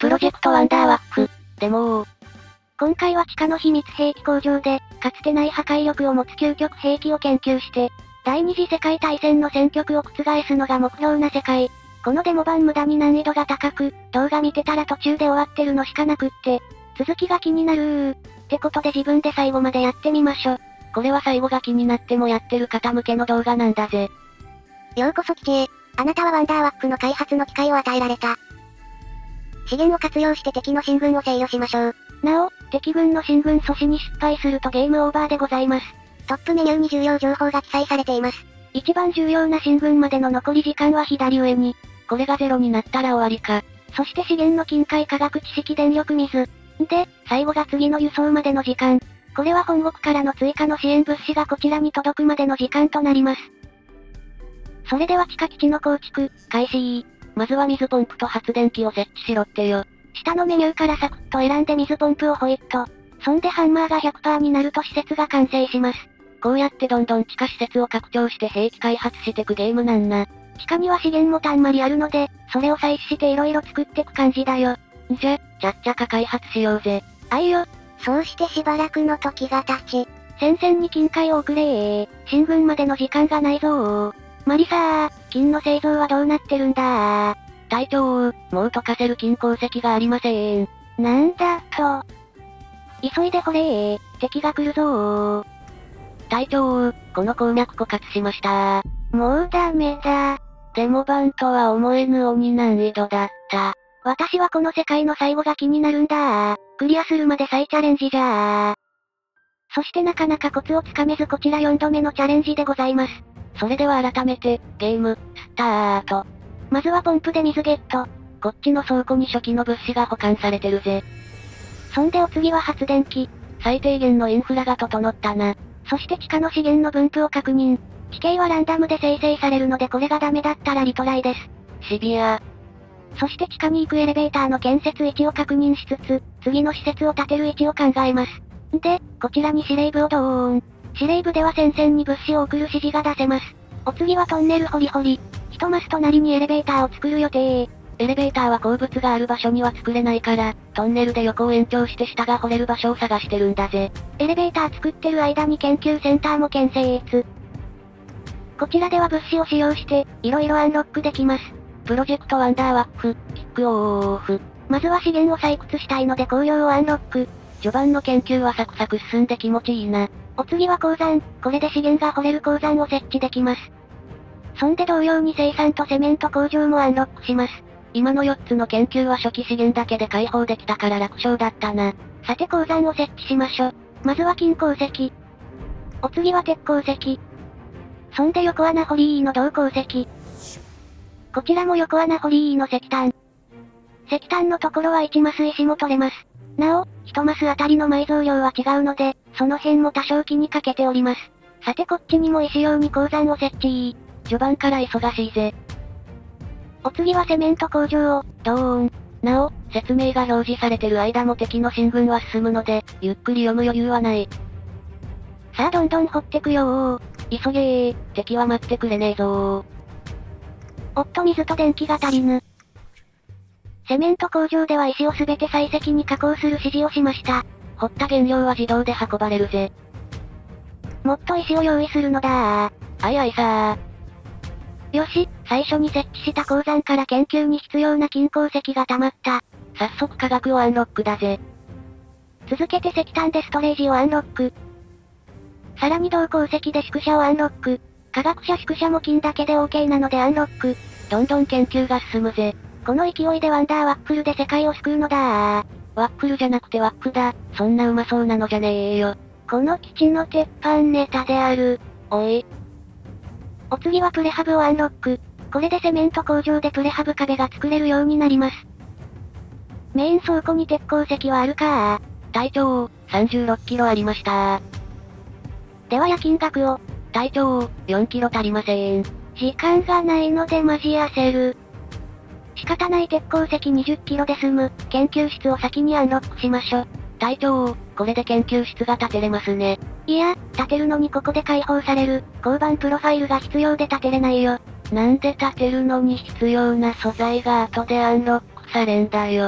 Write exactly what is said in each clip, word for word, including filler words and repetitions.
プロジェクトワンダーワック。でも今回は地下の秘密兵器工場で、かつてない破壊力を持つ究極兵器を研究して、第二次世界大戦の戦局を覆すのが目標な世界。このデモ版無駄に難易度が高く、動画見てたら途中で終わってるのしかなくって、続きが気になるー。ってことで自分で最後までやってみましょ。これは最後が気になってもやってる方向けの動画なんだぜ。 ようこそ機系。あなたはワンダーワックの開発の機会を与えられた。資源を活用して敵の進軍を制御しましょう。 なお、敵軍の進軍阻止に失敗するとゲームオーバーでございます。 トップメニューに重要情報が記載されています。 一番重要な進軍までの残り時間は左上に。 これがゼロになったら終わりか。 そして資源の近海化学知識電力水。で、最後が次の輸送までの時間。これは本国からの追加の支援物資がこちらに届くまでの時間となります。それでは地下基地の構築、開始。 まずは水ポンプと発電機を設置しろってよ。 下のメニューからサクッと選んで水ポンプをホイット。そんでハンマーが ひゃくパーセント になると施設が完成します。 こうやってどんどん地下施設を拡張して兵器開発してくゲームなんな。 地下には資源もたんまりあるので、それを採取して色々作ってく感じだよ。 んじゃ、ちゃっちゃか開発しようぜ。 あいよ。 そうしてしばらくの時が経ち。 戦線に金塊を送れー。進軍までの時間がないぞー。マリサー、金の製造はどうなってるんだー。 隊長、もう溶かせる金鉱石がありません。 なんだと。急いで掘れー。敵が来るぞー。 隊長、この鉱脈枯渇しましたー。もうダメだ。 デモ版とは思えぬ鬼難易度だった。 私はこの世界の最後が気になるんだー。クリアするまで再チャレンジじゃー。そしてなかなかコツをつかめずこちらよんどめのチャレンジでございます。 それでは改めて、ゲーム、スタート。 まずはポンプで水ゲット。 こっちの倉庫に初期の物資が保管されてるぜ。 そんでお次は発電機。 最低限のインフラが整ったな。 そして地下の資源の分布を確認。地形はランダムで生成されるのでこれがダメだったらリトライです。 シビア。 そして地下に行くエレベーターの建設位置を確認しつつ、次の施設を建てる位置を考えます。で、こちらに司令部をドーン。司令部では戦線に物資を送る指示が出せます。お次はトンネル掘り掘り。一マス隣にエレベーターを作る予定。 エレベーターは鉱物がある場所には作れないから、トンネルで横を延長して下が掘れる場所を探してるんだぜ。 エレベーター作ってる間に研究センターも建設。こちらでは物資を使用して、色々アンロックできます。 プロジェクトワンダーワック、キックオフ。 まずは資源を採掘したいので工業をアンロック。 序盤の研究はサクサク進んで気持ちいいな。 お次は鉱山、これで資源が掘れる鉱山を設置できます。そんで同様に生産とセメント工場もアンロックします。 今のよっつの研究は初期資源だけで開放できたから楽勝だったな。 さて鉱山を設置しましょ。まずは金鉱石。お次は鉄鉱石。そんで横穴掘りの銅鉱石。こちらも横穴掘りの石炭。石炭のところはいちマス石も取れます。なお、いちマスあたりの埋蔵量は違うので、その辺も多少気にかけております。さてこっちにも石用に鉱山を設置。 序盤から忙しいぜ。 お次はセメント工場を、ドーン。 なお、説明が表示されてる間も敵の進軍は進むので、ゆっくり読む余裕はない。 さあどんどん掘ってくよー。 急げー、敵は待ってくれねえぞー。 おっと水と電気が足りぬ。セメント工場では石をすべて採石に加工する指示をしました。 掘った原料は自動で運ばれるぜ。 もっと石を用意するのだー。 あいあいさー。よし、最初に設置した鉱山から研究に必要な金鉱石が溜まった。 早速化学をアンロックだぜ。 続けて石炭でストレージをアンロック。さらに銅鉱石で宿舎をアンロック。化学者宿舎も金だけで OK なのでアンロック。 どんどん研究が進むぜ。 この勢いでワンダーワッフルで世界を救うのだー。 ワッフルじゃなくてワックだ。そんなうまそうなのじゃねえよ。 この基地の鉄板ネタである。 おい。 お次はプレハブをアンロック。これでセメント工場でプレハブ壁が作れるようになります。メイン倉庫に鉄鉱石はあるかー。 隊長、さんじゅうろっキロありましたー。 では夜勤額を。 隊長、よんキロ足りません。 時間がないのでマジ焦る。仕方ない鉄鉱石にじゅっキロで済む、研究室を先にアンロックしましょ。 隊長、これで研究室が建てれますね。 いや、建てるのにここで解放される、交番プロファイルが必要で建てれないよ。 なんで建てるのに必要な素材が後でアンロックされんだよ。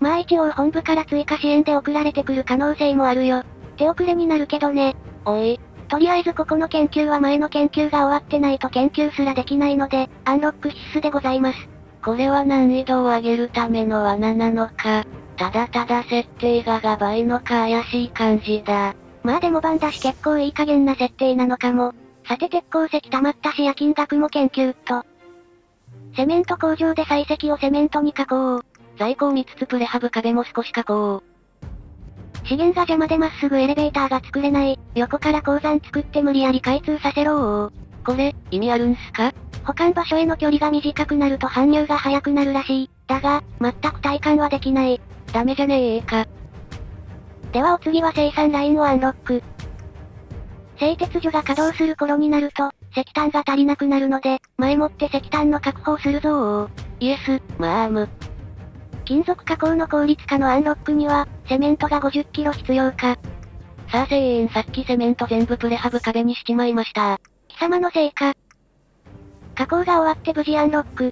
まあ一応本部から追加支援で送られてくる可能性もあるよ。手遅れになるけどね。 おい。 とりあえずここの研究は前の研究が終わってないと研究すらできないので、アンロック必須でございます。 これは難易度を上げるための罠なのか、ただただ設定ががばいのか怪しい感じだ。 まあデモ版だし結構いい加減な設定なのかも。さて鉄鉱石溜まったし夜勤額も研究っと。セメント工場で採石をセメントに加工。 在庫を見つつプレハブ壁も少し加工。 資源が邪魔でまっすぐエレベーターが作れない。横から鉱山作って無理やり開通させろー。 これ、意味あるんすか？ 保管場所への距離が短くなると搬入が早くなるらしい。だが、全く体感はできない。 ダメじゃねえか。 ではお次は生産ラインをアンロック。製鉄所が稼働する頃になると、石炭が足りなくなるので、前もって石炭の確保をするぞー。 イエス、マーム。 金属加工の効率化のアンロックには、セメントがごじゅっキロ必要か。 さあせーんさっきセメント全部プレハブ壁にしちまいました。 貴様のせいか。加工が終わって無事アンロック。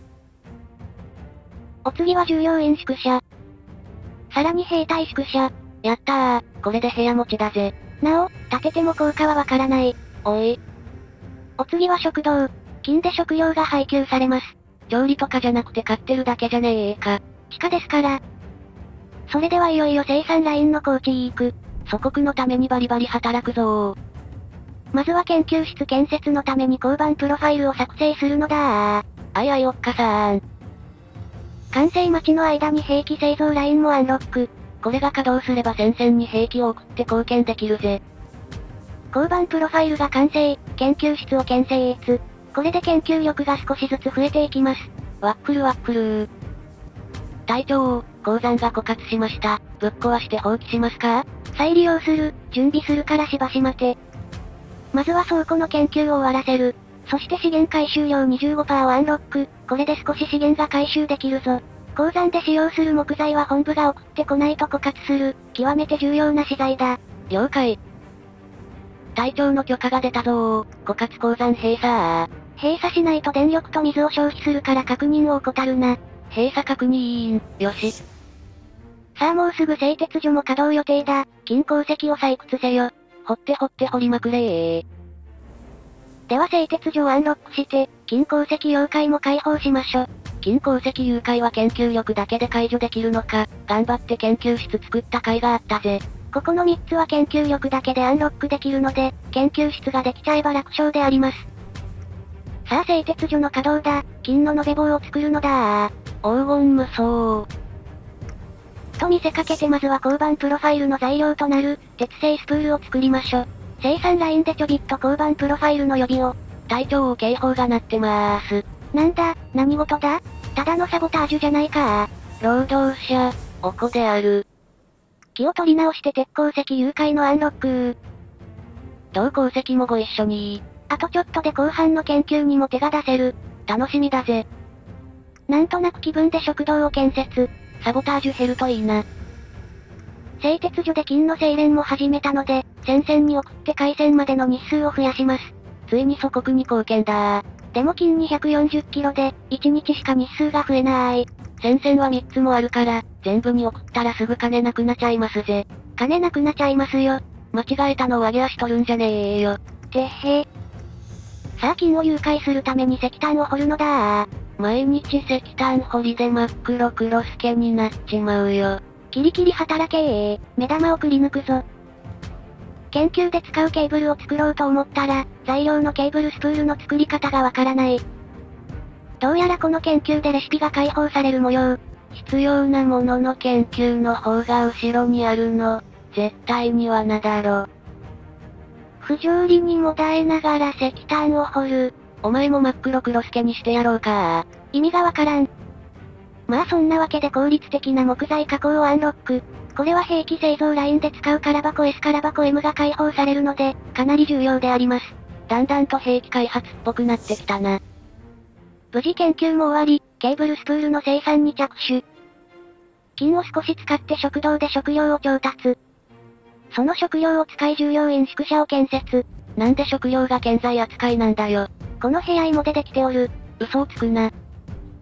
お次は従業員宿舎。さらに兵隊宿舎。 やったー、これで部屋持ちだぜ。 なお、建てても効果はわからない。 おい。 お次は食堂。金で食料が配給されます。 調理とかじゃなくて買ってるだけじゃねえか。 地下ですから。それではいよいよ生産ラインの構築。 祖国のためにバリバリ働くぞー。 まずは研究室建設のために交番プロファイルを作成するのだー。 あいあいおっかさーん。 完成待ちの間に兵器製造ラインもアンロック。 これが稼働すれば戦線に兵器を送って貢献できるぜ。 交番プロファイルが完成、研究室を建設。これで研究力が少しずつ増えていきます。 ワッフルワッフルー。隊長、鉱山が枯渇しました。ぶっ壊して放棄しますか？ 再利用する、準備するからしばし待て。まずは倉庫の研究を終わらせる。そして資源回収量 にじゅうごパーセント をアンロック。これで少し資源が回収できるぞ。鉱山で使用する木材は本部が送ってこないと枯渇する。極めて重要な資材だ。 了解。隊長の許可が出たぞー。枯渇鉱山閉鎖。 閉鎖しないと電力と水を消費するから確認を怠るな。 閉鎖確認、よし。 さあもうすぐ製鉄所も稼働予定だ。金鉱石を採掘せよ。 掘って掘って掘りまくれー。 では製鉄所をアンロックして、金鉱石溶解も解放しましょ。 金鉱石融解は研究力だけで解除できるのか、頑張って研究室作った甲斐があったぜ。 ここのみっつは研究力だけでアンロックできるので、研究室ができちゃえば楽勝であります。さあ製鉄所の稼働だ。金の延べ棒を作るのだー。 黄金無双。 と見せかけてまずは交番プロファイルの材料となる、鉄製スプールを作りましょ。生産ラインでちょびっと交番プロファイルの予備を。 隊長警報が鳴ってまーす。 なんだ、何事だ？ただのサボタージュじゃないか労働者、おこである。 気を取り直して鉄鉱石融解のアンロック。 銅鉱石もご一緒に。 あとちょっとで後半の研究にも手が出せる。 楽しみだぜ。 なんとなく気分で食堂を建設。 サボタージュ減るといいな。 製鉄所で金の精錬も始めたので、戦線に送って回線までの日数を増やします。 ついに祖国に貢献だー。 でも金にひゃくよんじゅっキロで、いちにちしか日数が増えなーい。 戦線はみっつもあるから、全部に送ったらすぐ金なくなっちゃいますぜ。 金なくなっちゃいますよ。 間違えたのを上げ足取るんじゃねえよ。 てっへー。さあ金を融解するために石炭を掘るのだー。 毎日石炭掘りで真っ黒黒助けになっちまうよ。 キリキリ働けー。目玉をくり抜くぞ。研究で使うケーブルを作ろうと思ったら、材料のケーブルスプールの作り方がわからない。どうやらこの研究でレシピが解放される模様。 必要なものの研究の方が後ろにあるの、絶対に罠だろ。 不条理にもだえながら石炭を掘る。 お前も真っ黒黒助にしてやろうか。 意味がわからん。まあそんなわけで効率的な木材加工をアンロック。これは兵器製造ラインで使う空箱 S 空箱 M が解放されるので、かなり重要であります。 だんだんと兵器開発っぽくなってきたな。 無事研究も終わり、ケーブルスプールの生産に着手。金を少し使って食堂で食料を調達。その食料を使い従業員宿舎を建設。 なんで食料が建材扱いなんだよ。 この部屋芋でできておる。 嘘をつくな。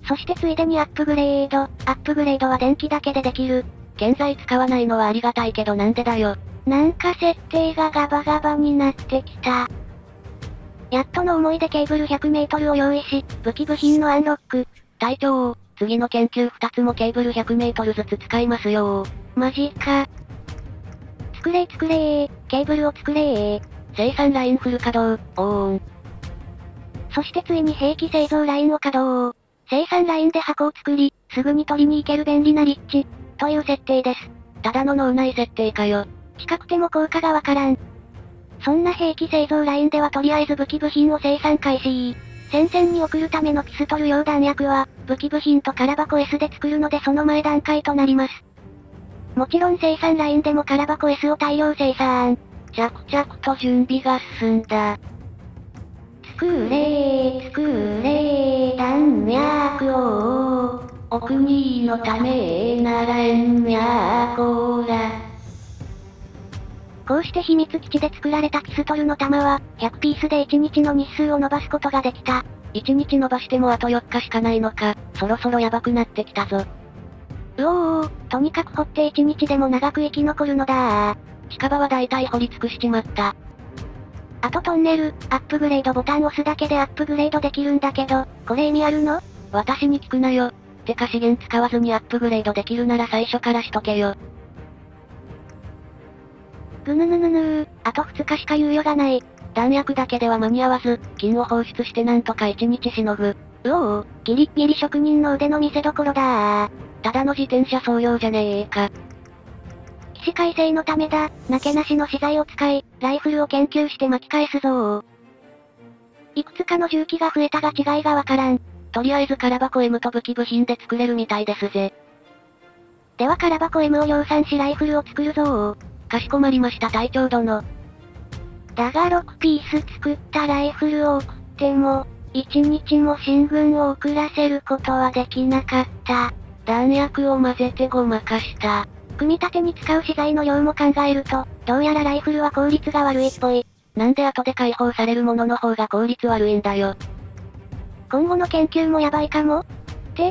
そしてついでにアップグレード。アップグレードは電気だけでできる。 現在使わないのはありがたいけどなんでだよ。 なんか設定がガバガバになってきた。やっとの思いでケーブルひゃくメートルを用意し、武器部品のアンロック。 隊長、次の研究ふたつもケーブルひゃくメートルずつ使いますよ。 マジか。作れー作れー、ケーブルを作れー。 生産ラインフル稼働、オーン。 そしてついに兵器製造ラインを稼働。生産ラインで箱を作り、すぐに取りに行ける便利な立地。という設定です。 ただの脳内設定かよ。 近くても効果がわからん。そんな兵器製造ラインではとりあえず武器部品を生産開始。戦線に送るためのピストル用弾薬は、武器部品と空箱 S で作るのでその前段階となります。もちろん生産ラインでも空箱 S を大量生産。 着々と準備が進んだ。 作れー、作れー、弾薬を、 お国のためならえんやこーら。 こうして秘密基地で作られたピストルの弾は、ひゃくピースでいちにちの日数を伸ばすことができた。 いちにち伸ばしてもあとよっかしかないのか、そろそろやばくなってきたぞ。 うおー、とにかく掘っていちにちでも長く生き残るのだー。 近場は大体掘り尽くしちまった。 あとトンネル、アップグレードボタンを押すだけでアップグレードできるんだけど、これ意味あるの？ 私に聞くなよ。てか資源使わずにアップグレードできるなら最初からしとけよ。 ぐぬぬぬぬー、あとふつかしか猶予がない。 弾薬だけでは間に合わず、金を放出してなんとかいちにちしのぐ。 うおー、ギリッギリ職人の腕の見せ所だー。 ただの自転車操業じゃねえか。 起死回生のためだ、なけなしの資材を使い、ライフルを研究して巻き返すぞー。いくつかの重機が増えたが違いがわからん。 とりあえず空箱 M と武器部品で作れるみたいですぜ。 では空箱 M を量産しライフルを作るぞー。 かしこまりました隊長殿。 だがろくピース作ったライフルを送っても、いちにちも進軍を遅らせることはできなかった。 弾薬を混ぜてごまかした。 組み立てに使う資材の量も考えると、どうやらライフルは効率が悪いっぽい。 なんで後で解放されるものの方が効率悪いんだよ。 今後の研究もやばいかもって、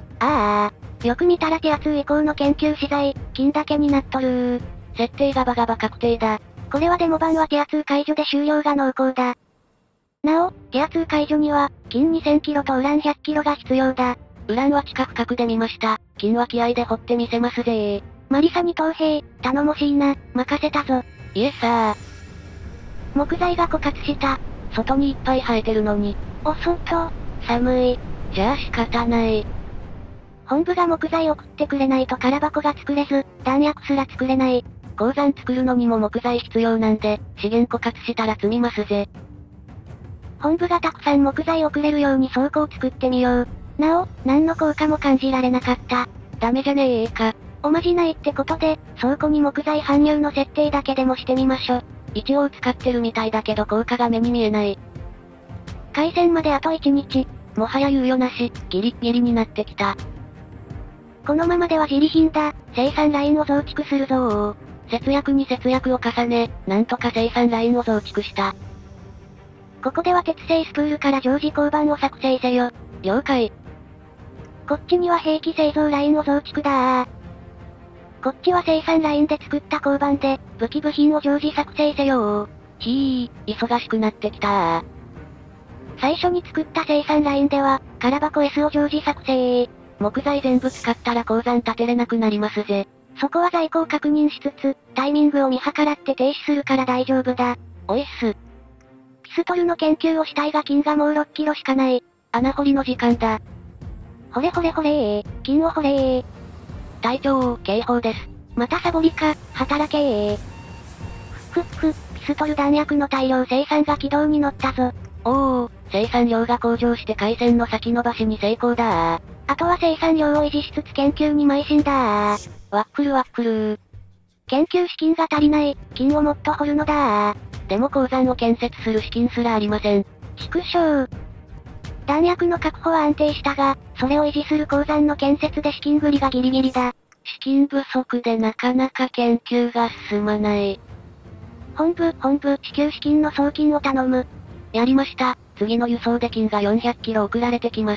ああ、よく見たらティアツー以降の研究資材、金だけになっとるー。 設定ガバガバ確定だ。 これはデモ版はティアツー解除で終了が濃厚だ。なお、ティアツー解除には、金にせんキロとウランひゃくキロが必要だ。 ウランは地下深くで見ました。金は気合で掘ってみせますぜー。 マリサに投兵、頼もしいな、任せたぞ。 イエスさー。木材が枯渇した。 外にいっぱい生えてるのに。 お外、寒い。 じゃあ仕方ない。 本部が木材送ってくれないと空箱が作れず、弾薬すら作れない。 鉱山作るのにも木材必要なんで、資源枯渇したら積みますぜ。 本部がたくさん木材送れるように倉庫を作ってみよう。なお、何の効果も感じられなかった。 ダメじゃねえか。 おまじないってことで、倉庫に木材搬入の設定だけでもしてみましょ。 一応使ってるみたいだけど効果が目に見えない。 開戦まであといちにち。 もはや猶予なし、ギリッギリになってきた。 このままでは自利品だ。生産ラインを増築するぞー。 節約に節約を重ね、なんとか生産ラインを増築した。 ここでは鉄製スプールから常時交番を作成せよ。 了解。 こっちには兵器製造ラインを増築だー。こっちは生産ラインで作った交番で、武器部品を常時作成せよー。 ひー、忙しくなってきたー。 最初に作った生産ラインでは、空箱 S を常時作成。 木材全部使ったら鉱山建てれなくなりますぜ。 そこは在庫を確認しつつ、タイミングを見計らって停止するから大丈夫だ。 おいっす。 ピストルの研究をしたいが金がもうろっキロしかない。 穴掘りの時間だ。 ほれほれほれー、金を掘れー。 隊長、警報です。 またサボりか、働けー。ふっふっふ、ピストル弾薬の大量生産が軌道に乗ったぞ。 おー、生産量が向上して回線の先延ばしに成功だー。 あとは生産量を維持しつつ研究に邁進だー。 ワッフルワッフルー。 研究資金が足りない、金をもっと掘るのだー。 でも鉱山を建設する資金すらありません。 畜生。弾薬の確保は安定したが、それを維持する鉱山の建設で資金繰りがギリギリだ。 資金不足でなかなか研究が進まない。 本部、本部、支給資金の送金を頼む。 やりました。次の輸送で金がよんひゃくキロ送られてきます。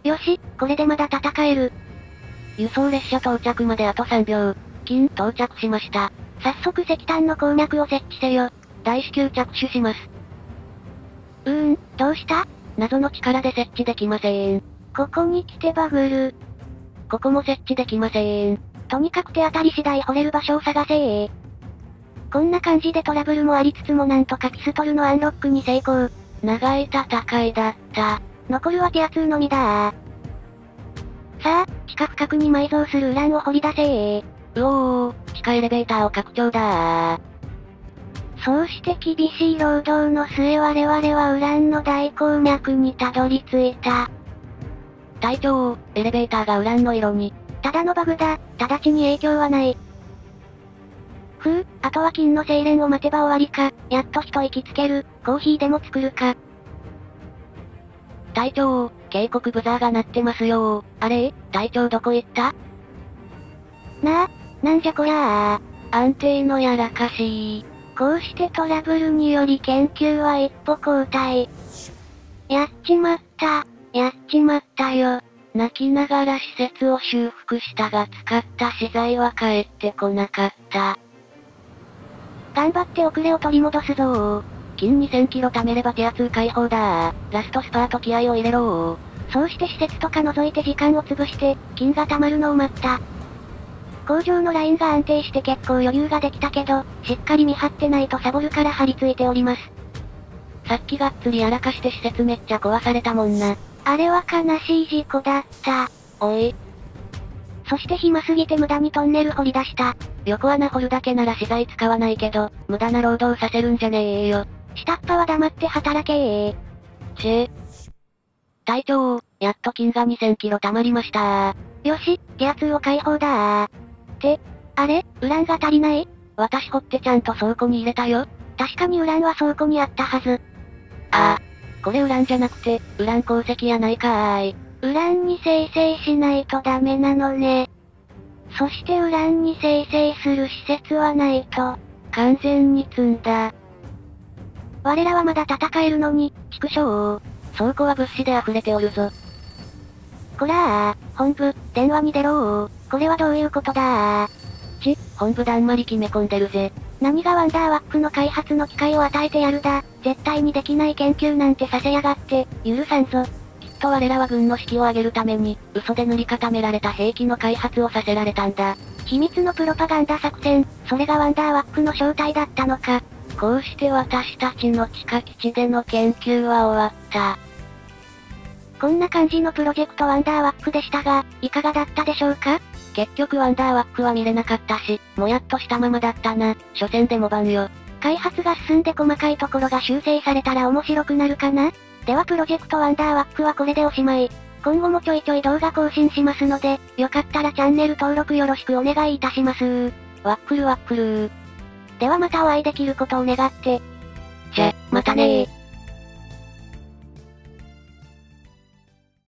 よし、これでまだ戦える。 輸送列車到着まであとさんびょう。金到着しました。 早速石炭の鉱脈を設置せよ。 大至急着手します。 うーん、どうした？ 謎の力で設置できません。 ここに来てバグる。 ここも設置できません。 とにかく手当たり次第掘れる場所を探せー。こんな感じでトラブルもありつつもなんとかピストルのアンロックに成功。 長い戦いだった。 残るはティアツーのみだー。さあ、地下深くに埋蔵するウランを掘り出せー。 うおー、地下エレベーターを拡張だー。 そうして厳しい労働の末我々はウランの大鉱脈にたどり着いた。 隊長、エレベーターがウランの色に。 ただのバグだ、直ちに影響はない。ふう、あとは金の精錬を待てば終わりか、やっと一息つける、コーヒーでも作るか。 隊長、警告ブザーが鳴ってますよー。あれ隊長どこ行った？ なあ、なんじゃこりゃあ。 安定のやらかしー。 こうしてトラブルにより研究は一歩後退。やっちまった、やっちまったよ。 泣きながら施設を修復したが使った資材は返ってこなかった。 頑張って遅れを取り戻すぞー。 金にせんキロ貯めればティアツー解放だー。ラストスパート気合を入れろー。 そうして施設とか除いて時間を潰して、金が貯まるのを待った。工場のラインが安定して結構余裕ができたけど、しっかり見張ってないとサボるから張り付いております。 さっきがっつりやらかして施設めっちゃ壊されたもんな。 あれは悲しい事故だった。 おい。 そして暇すぎて無駄にトンネル掘り出した。 横穴掘るだけなら資材使わないけど、無駄な労働させるんじゃねえよ。 下っ端は黙って働けー。 ちえ。隊長、やっと金がにせんキロ貯まりましたー。よし、ティアツーを解放だー。って、あれ、ウランが足りない？ 私掘ってちゃんと倉庫に入れたよ。 確かにウランは倉庫にあったはず。 ああ。これウランじゃなくて、ウラン鉱石やないかーい。 ウランに生成しないとダメなのね。そしてウランに生成する施設はないと。 完全に積んだ。 我らはまだ戦えるのに、畜生。 倉庫は物資で溢れておるぞ。 こらあ、本部、電話に出ろー。これはどういうことだー。 ち、本部だんまり決め込んでるぜ。 何がワンダーワックの開発の機会を与えてやるだ。絶対にできない研究なんてさせやがって、許さんぞ。 きっと我らは軍の士気を上げるために、嘘で塗り固められた兵器の開発をさせられたんだ。 秘密のプロパガンダ作戦、それがワンダーワックの正体だったのか。 こうして私たちの地下基地での研究は終わった。 こんな感じのプロジェクトワンダーワックでしたが、いかがだったでしょうか？ 結局ワンダーワックは見れなかったし、もやっとしたままだったな。所詮でも番よ。 開発が進んで細かいところが修正されたら面白くなるかな？ではプロジェクトワンダーワックはこれでおしまい。今後もちょいちょい動画更新しますので、よかったらチャンネル登録よろしくお願いいたします。 ワックルワックルー。 ではまたお会いできることを願って。 じゃ、またねー。